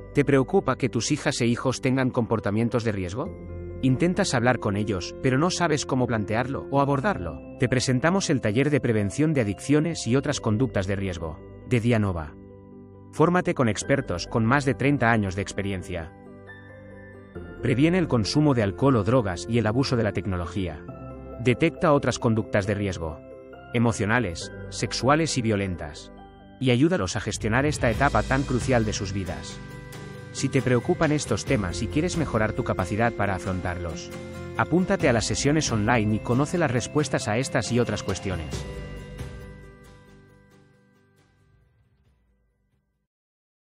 ¿Te preocupa que tus hijas e hijos tengan comportamientos de riesgo? ¿Intentas hablar con ellos, pero no sabes cómo plantearlo o abordarlo? Te presentamos el taller de prevención de adicciones y otras conductas de riesgo, de Dianova. Fórmate con expertos con más de 30 años de experiencia. Previene el consumo de alcohol o drogas y el abuso de la tecnología. Detecta otras conductas de riesgo, emocionales, sexuales y violentas. Y ayúdalos a gestionar esta etapa tan crucial de sus vidas. Si te preocupan estos temas y quieres mejorar tu capacidad para afrontarlos, apúntate a las sesiones online y conoce las respuestas a estas y otras cuestiones.